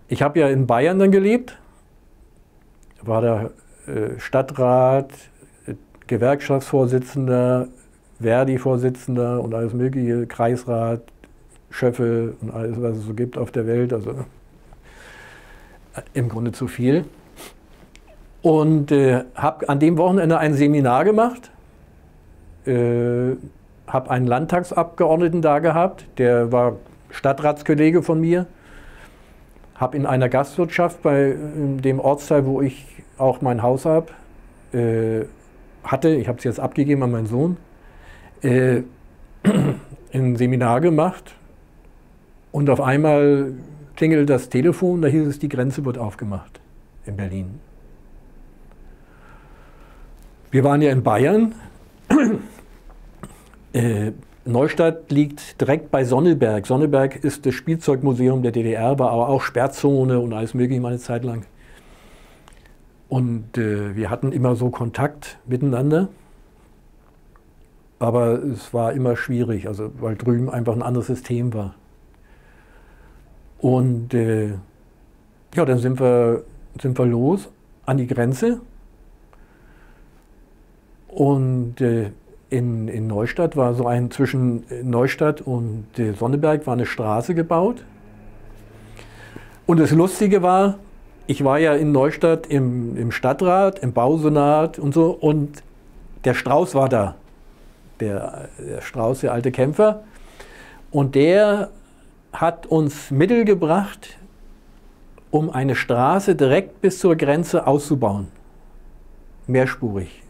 Ich habe ja in Bayern dann gelebt, war da Stadtrat, Gewerkschaftsvorsitzender, Verdi-Vorsitzender und alles mögliche, Kreisrat, Schöffel und alles, was es so gibt auf der Welt, also im Grunde zu viel. Und habe an dem Wochenende ein Seminar gemacht, habe einen Landtagsabgeordneten da gehabt, der war Stadtratskollege von mir, habe in einer Gastwirtschaft bei dem Ortsteil, wo ich auch mein Haus habe, ich habe es jetzt abgegeben an meinen Sohn, ein Seminar gemacht und auf einmal klingelt das Telefon, da hieß es, die Grenze wird aufgemacht in Berlin. Wir waren ja in Bayern. Neustadt liegt direkt bei Sonneberg. Sonneberg ist das Spielzeugmuseum der DDR, war aber auch Sperrzone und alles mögliche mal eine Zeit lang. Und wir hatten immer so Kontakt miteinander, aber es war immer schwierig, also weil drüben einfach ein anderes System war. Und ja, dann sind wir los an die Grenze. Und in Neustadt war so zwischen Neustadt und Sonneberg war eine Straße gebaut. Und das Lustige war, ich war ja in Neustadt im Stadtrat, im Bausenat und so, und der Strauß war da. Der Strauß, der alte Kämpfer. Und der hat uns Mittel gebracht, um eine Straße direkt bis zur Grenze auszubauen. Mehrspurig.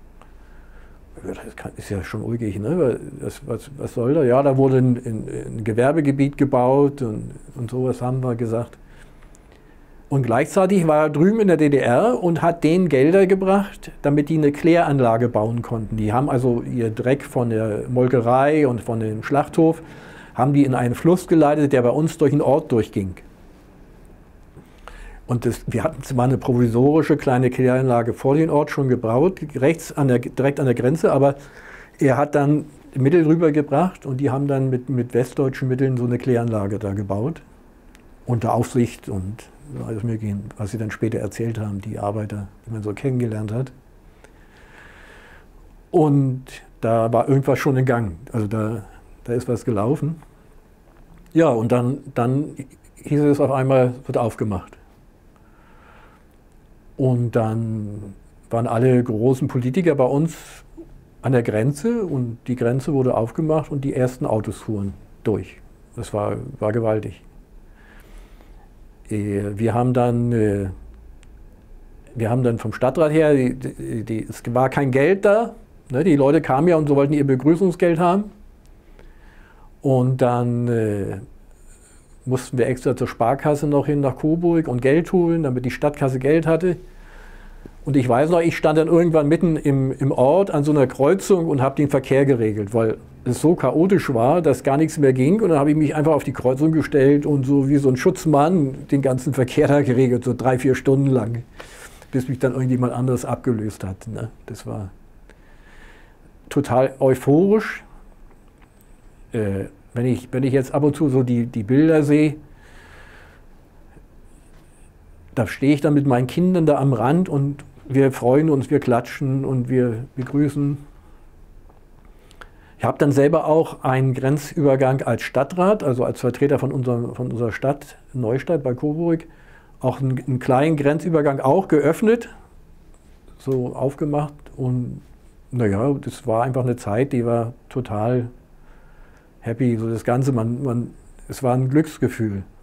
Das ist ja schon ulkig, ne? Was soll da? Ja, da wurde ein Gewerbegebiet gebaut und sowas haben wir gesagt. Und gleichzeitig war er drüben in der DDR und hat denen Gelder gebracht, damit die eine Kläranlage bauen konnten. Die haben also ihr Dreck von der Molkerei und von dem Schlachthof, haben die in einen Fluss geleitet, der bei uns durch den Ort durchging. Und wir hatten zwar eine provisorische kleine Kläranlage vor dem Ort schon gebaut, direkt an der Grenze, aber er hat dann Mittel rübergebracht und die haben dann mit westdeutschen Mitteln so eine Kläranlage da gebaut. Unter Aufsicht und alles Mögliche, was sie dann später erzählt haben, die Arbeiter, die man so kennengelernt hat. Und da war irgendwas schon in Gang, also da ist was gelaufen. Ja, und dann hieß es auf einmal, wird aufgemacht. Und dann waren alle großen Politiker bei uns an der Grenze und die Grenze wurde aufgemacht und die ersten Autos fuhren durch. Das war gewaltig. Wir haben dann vom Stadtrat her, es war kein Geld da, ne, die Leute kamen ja und so wollten ihr Begrüßungsgeld haben. Und dann mussten wir extra zur Sparkasse noch hin nach Coburg und Geld holen, damit die Stadtkasse Geld hatte. Und ich weiß noch, ich stand dann irgendwann mitten im Ort an so einer Kreuzung und habe den Verkehr geregelt, weil es so chaotisch war, dass gar nichts mehr ging. Und dann habe ich mich einfach auf die Kreuzung gestellt und so wie so ein Schutzmann den ganzen Verkehr da geregelt, so 3-4 Stunden lang, bis mich dann irgendjemand anderes abgelöst hat. Ne? Das war total euphorisch. Wenn ich jetzt ab und zu so die Bilder sehe, da stehe ich dann mit meinen Kindern da am Rand und wir freuen uns, wir klatschen und wir begrüßen. Ich habe dann selber auch einen Grenzübergang als Stadtrat, also als Vertreter von unserer Stadt Neustadt bei Coburg, auch einen kleinen Grenzübergang auch geöffnet, so aufgemacht. Und naja, das war einfach eine Zeit, die war total happy, so das Ganze, es war ein Glücksgefühl.